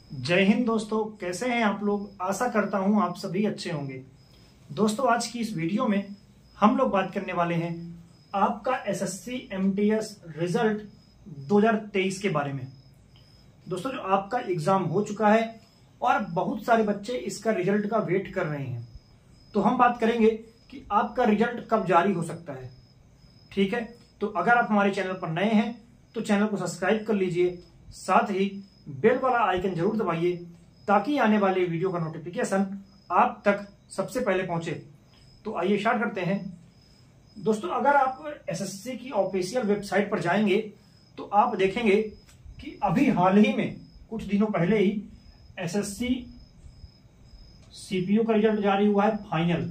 जय हिंद दोस्तों, कैसे हैं आप लोग। आशा करता हूं आप सभी अच्छे होंगे। दोस्तों, आज की इस वीडियो में हम लोग बात करने वाले हैं आपका एसएससी एमटीएस रिजल्ट 2023 के बारे में। दोस्तों, जो आपका एग्जाम हो चुका है और बहुत सारे बच्चे इसका रिजल्ट का वेट कर रहे हैं, तो हम बात करेंगे कि आपका रिजल्ट कब जारी हो सकता है। ठीक है, तो अगर आप हमारे चैनल पर नए हैं तो चैनल को सब्सक्राइब कर लीजिए, साथ ही बेल वाला आइकन जरूर दबाइए ताकि आने वाले वीडियो का नोटिफिकेशन आप तक सबसे पहले पहुंचे। तो आइए स्टार्ट करते हैं। दोस्तों, अगर आप एसएससी की ऑफिशियल वेबसाइट पर जाएंगे तो आप देखेंगे कि अभी हाल ही में कुछ दिनों पहले ही एसएससी सीपीयू का रिजल्ट जारी हुआ है, फाइनल।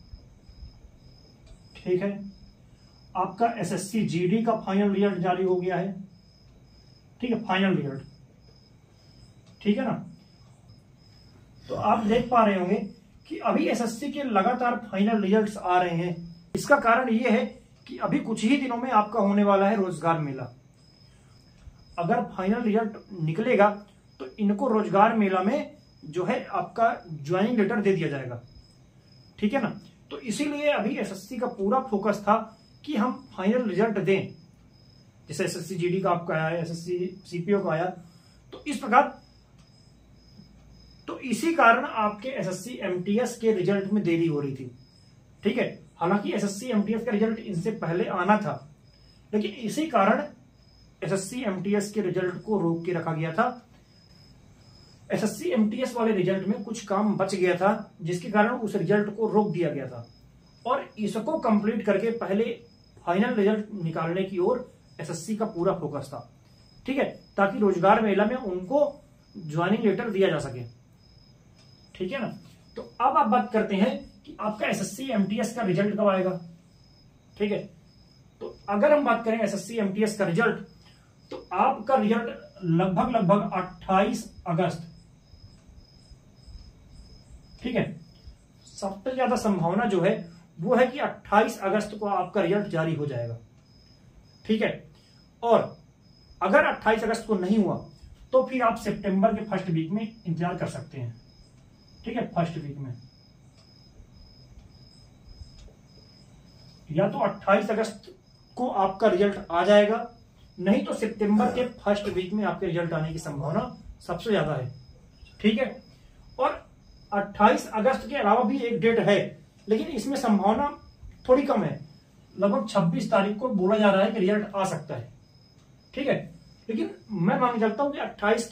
ठीक है, आपका एसएससी जीडी का फाइनल रिजल्ट जारी हो गया है। ठीक है, फाइनल रिजल्ट, ठीक है ना। तो आप देख पा रहे होंगे कि अभी एसएससी के लगातार फाइनल रिजल्ट्स आ रहे हैं। इसका कारण यह है कि अभी कुछ ही दिनों में आपका होने वाला है रोजगार मेला। अगर फाइनल रिजल्ट निकलेगा तो इनको रोजगार मेला में जो है आपका ज्वाइनिंग लेटर दे दिया जाएगा। ठीक है ना, तो इसीलिए अभी एसएससी का पूरा फोकस था कि हम फाइनल रिजल्ट दें। जैसे एसएससी जीडी का आपका आया, एसएससी सीपीओ का आया, तो इस प्रकार तो इसी कारण आपके एसएससी एमटीएस के रिजल्ट में देरी हो रही थी। ठीक है, हालांकि एसएससी एमटीएस का रिजल्ट इनसे पहले आना था, लेकिन इसी कारण एसएससी एमटीएस के रिजल्ट को रोक के रखा गया था। एसएससी एमटीएस वाले रिजल्ट में कुछ काम बच गया था, जिसके कारण उस रिजल्ट को रोक दिया गया था और इसको कंप्लीट करके पहले फाइनल रिजल्ट निकालने की ओर एसएससी का पूरा फोकस था। ठीक है, ताकि रोजगार मेला में उनको ज्वाइनिंग लेटर दिया जा सके। ठीक है ना, तो अब आप बात करते हैं कि आपका एसएससी एमटीएस का रिजल्ट कब आएगा। ठीक है, तो अगर हम बात करें एसएससी एमटीएस का रिजल्ट, तो आपका रिजल्ट लगभग 28 अगस्त। ठीक है, सबसे ज्यादा संभावना जो है वो है कि 28 अगस्त को आपका रिजल्ट जारी हो जाएगा। ठीक है, और अगर 28 अगस्त को नहीं हुआ तो फिर आप सितंबर के फर्स्ट वीक में इंतजार कर सकते हैं। ठीक है, फर्स्ट वीक में या तो 28 अगस्त को आपका रिजल्ट आ जाएगा, नहीं तो सितंबर के फर्स्ट वीक में आपके रिजल्ट आने की संभावना सबसे ज्यादा है। ठीक है, और 28 अगस्त के अलावा भी एक डेट है, लेकिन इसमें संभावना थोड़ी कम है। लगभग 26 तारीख को बोला जा रहा है कि रिजल्ट आ सकता है। ठीक है, लेकिन मैं मान के चलता हूं कि 28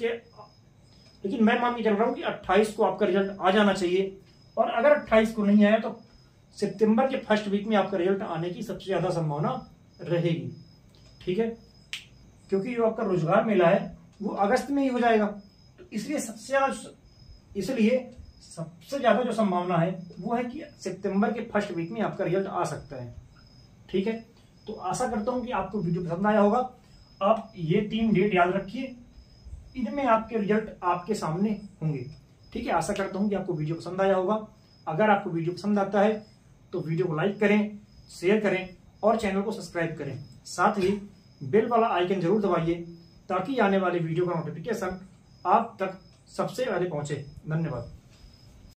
को आपका रिजल्ट आ जाना चाहिए। और अगर 28 को नहीं आया तो सितंबर के फर्स्ट वीक में आपका रिजल्ट आने की सबसे ज्यादा संभावना रहेगी। ठीक है, क्योंकि जो आपका रोजगार मेला है वो अगस्त में ही हो जाएगा, तो इसलिए सबसे ज्यादा जो संभावना है वो है कि सितंबर के फर्स्ट वीक में आपका रिजल्ट आ सकता है। ठीक है, तो आशा करता हूं कि आपको वीडियो पसंद आया होगा। आप ये 3 डेट याद रखिए, इनमें आपके रिजल्ट आपके सामने होंगे। ठीक है, आशा करता हूं कि आपको वीडियो पसंद आया होगा। अगर आपको वीडियो पसंद आता है तो वीडियो को लाइक करें, शेयर करें और चैनल को सब्सक्राइब करें। साथ ही बेल वाला आइकन जरूर दबाइए ताकि आने वाले वीडियो का नोटिफिकेशन आप तक सबसे पहले पहुंचे। धन्यवाद।